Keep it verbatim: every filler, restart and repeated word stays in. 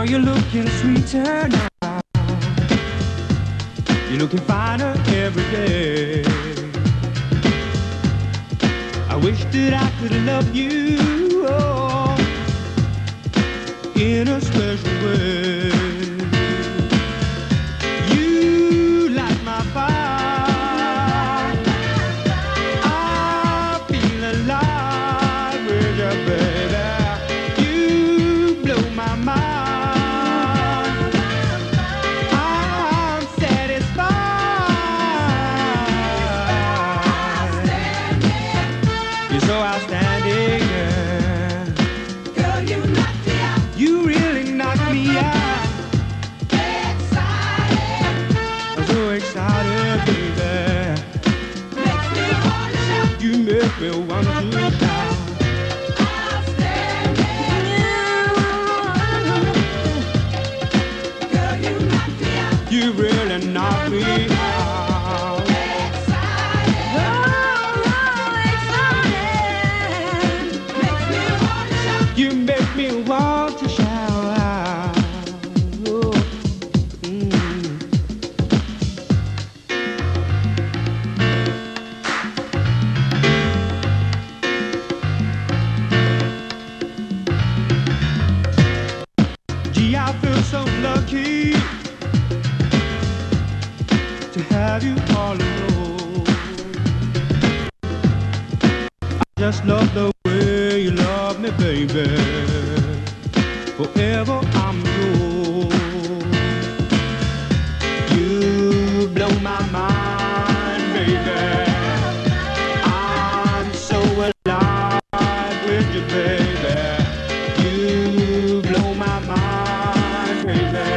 you're looking sweeter now. You're looking finer every day. I wish that I could love you, oh, in a special way. You light my fire. I feel alive with you, baby. You blow my mind. I'm satisfied. You're so outstanding, yeah. Girl, you knock me out. You really knock me out. Excited. I'm so excited, baby. Makes me wanna shout. You make me want to shout. Outstanding. Girl, you knock me out. You really knock me out. Excited. Oh, excited. Makes me wanna shout. You make me want to shout. Oh, mm. Gee, I feel so lucky to have you all alone. I just love the way you love me, baby. Forever I'm yours. You blow my mind, baby. I'm so alive with you, baby. You blow my mind, baby.